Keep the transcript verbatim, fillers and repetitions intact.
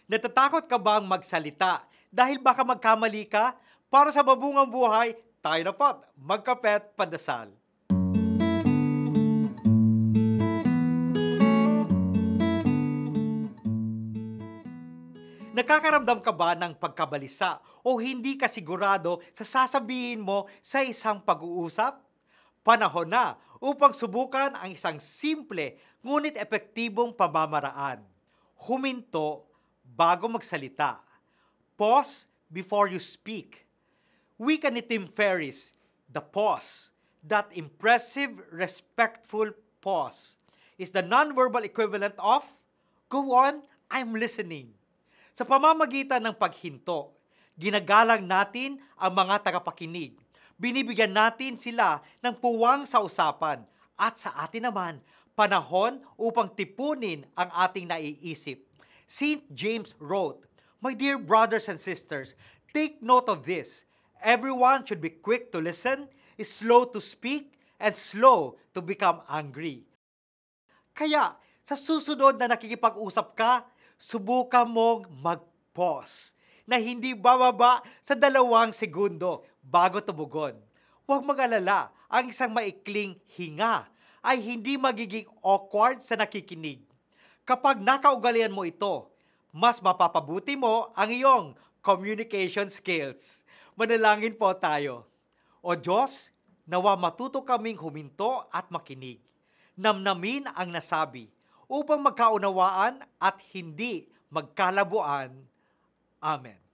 Natatakot ka bang magsalita dahil baka magkamali ka? Para sa mabungang buhay, tayo na po't magkapet pandasal. Nakakaramdam ka ba ng pagkabalisa o hindi ka sigurado sa sasabihin mo sa isang pag-uusap? Panahon na upang subukan ang isang simple ngunit epektibong pamamaraan. Huminto bago magsalita. Pause before you speak. Wika ni Tim Ferriss, the pause, that impressive, respectful pause, is the nonverbal equivalent of, "Go on, I'm listening." Sa pamamagitan ng paghinto, ginagalang natin ang mga tagapakinig. Binibigyan natin sila ng puwang sa usapan at sa atin naman, panahon upang tipunin ang ating naiisip. Saint James wrote, "My dear brothers and sisters, take note of this. Everyone should be quick to listen, slow to speak, and slow to become angry." Kaya, sa susunod na nakikipag-usap ka, subukan mong mag-pause na hindi bababa sa dalawang segundo bago tumugon. Huwag mag-alala, ang isang maikling hinga ay hindi magiging awkward sa nakikinig. Kapag nakaugalian mo ito, mas mapapabuti mo ang iyong communication skills. Manalangin po tayo. O Diyos, nawa matuto kaming huminto at makinig. Namnamin ang nasabi upang magkaunawaan at hindi magkalabuan. Amen.